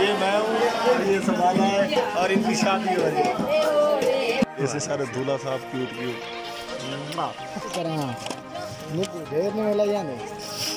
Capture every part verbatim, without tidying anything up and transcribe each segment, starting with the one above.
ये मैं हूँ, ये सवाला है और इनकी शादी हो रही है। ऐसे सारे दूल्हा साहब क्यूट क्यूट ढेर नहीं मिला या नहीं।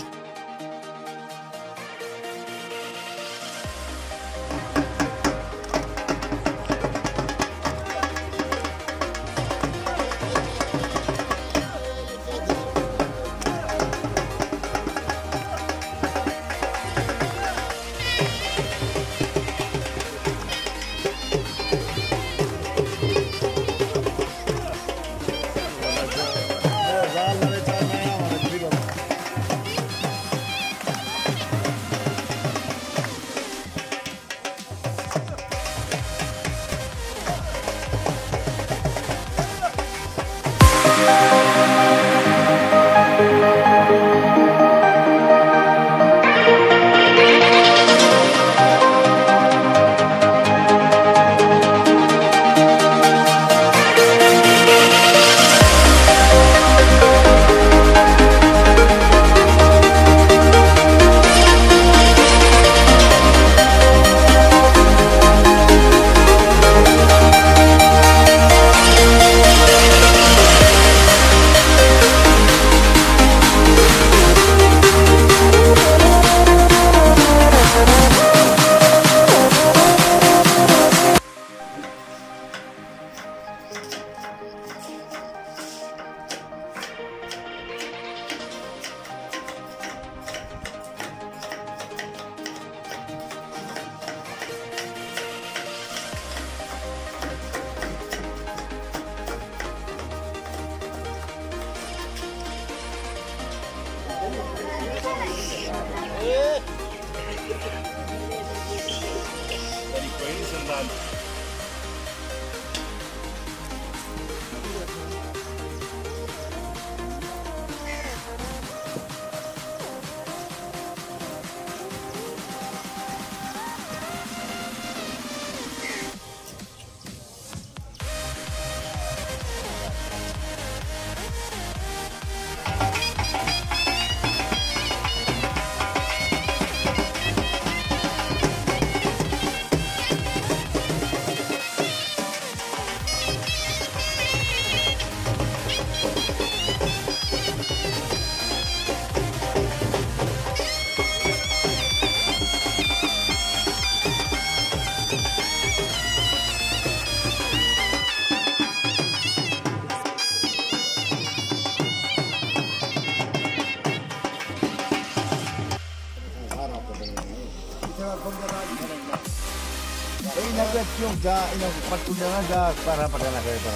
Yung ga ina patunya ga para pada nak para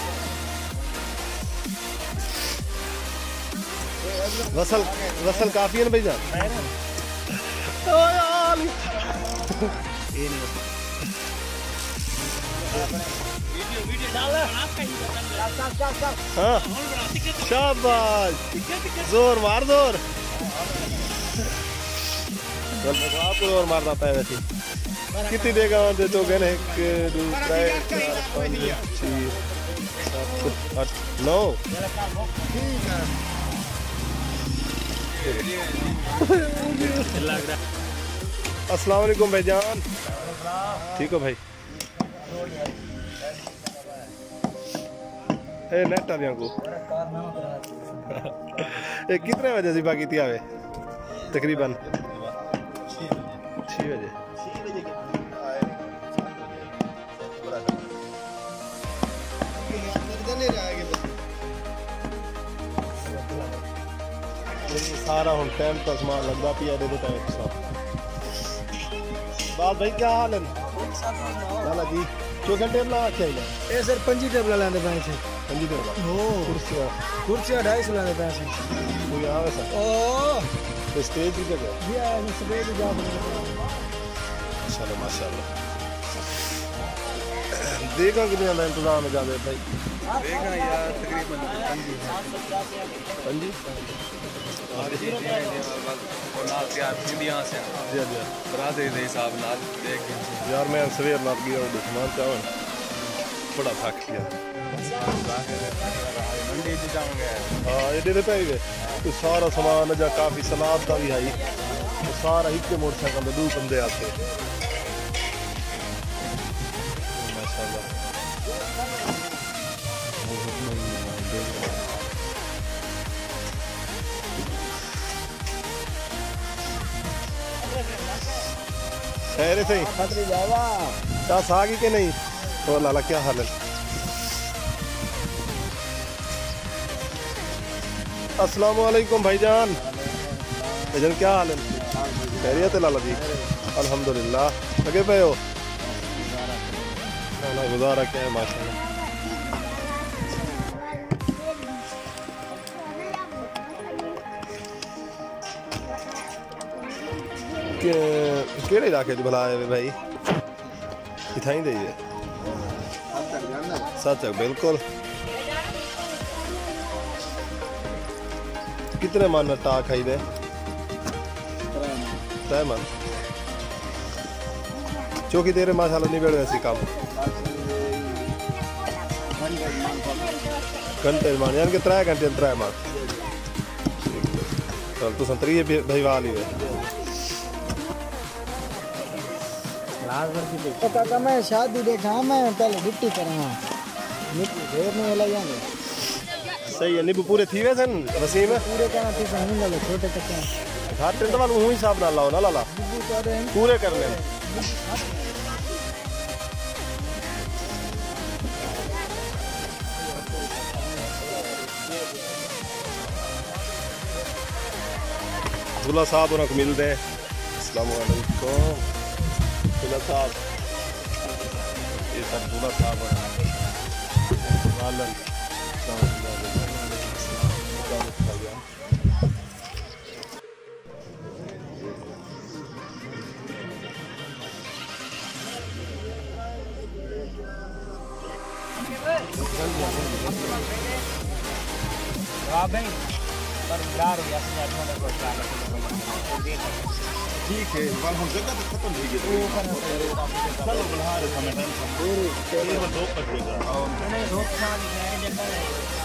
वसल वसल काफी है ना भैया ओ यार ये नहीं वीडियो वीडियो डाल हां शाबाश जोर मार जोर चल आपको जोर मार देता है वैसे कितनी देगा दे तो गए एक दो तीन चार पाँच छः सात आठ नौ अस्सलाम वालेकुम भाईजान ठीक हो भाई ए नेट आ को ए कितने बजे से बाकी थी आवे तकरीबन छः बजे सारा हम टाइम का सामान लगता पिया दे देता है बात भाई क्या हाल है लाला जी क्यों घंटे में लगा चाहिए ए सर पंजी टेबल लाने पाए थे पंजी टेबल ओ कुर्सियां कुर्सियां ढाई सौ लाने पाए थे कोई आवे सर ओ तो स्टेज की जगह जी आ स्टेज जा माशाल्लाह माशाल्लाह देखा कि नहीं इंतजाम में जावे भाई देखना यार तकरीबन पंजी पंजी और जी और नाल यार इंडिया से जी जी बरादरी दे हिसाब नाल देख यार मैं सवेर नाल गया और दुश्मन चावन बड़ा थक गया मंडी से जाऊंगा हां ये दे पे गए तो सारा सामान जा काफी सलाद का भी है तो सारा एक मोटरसाइकिल दे दो बंदे आते माशाल्लाह। खैर सही क्या सागी के नहीं तो लाला क्या हाल है? अस्सलाम वालेकुम भाईजान। भाईजान क्या हाल है? खैरियत है लाला जी? अल्हम्दुलिल्लाह। लगे पे हो? ना गुजारा क्या है माशाल्लाह। केड़े इलाके च भला आए भाई? इथाई दे सच है बिल्कुल। कितने मन टा खाई दे? तय मन चौकी देर माशाल्लाह नहीं बैठ काम घंटे मान यानी कि त्रै घंटे त्रै मान चल तू संतरी भाई वाल ही है। तो काका मैं शादी देखा मैं पहले गिट्टी करा ढेर नहीं वाला सही है। नींबू पूरे थी वैसे वसीम पूरे करना थी नहीं लगे छोटे टक्के घर टेंट वालों हूं हिसाब ना लाओ ना लाला पूरे करने दूल्हा साहब उनको मिलते हैं। अस्सलाम वालेकुम दूल्हा साहब। ये सब दूल्हा साहब है। ठीक है हम जगह तो खत्म हो गई चलो बुला रहे हमें टेंशन दो दो कर देगा और मैंने दो साल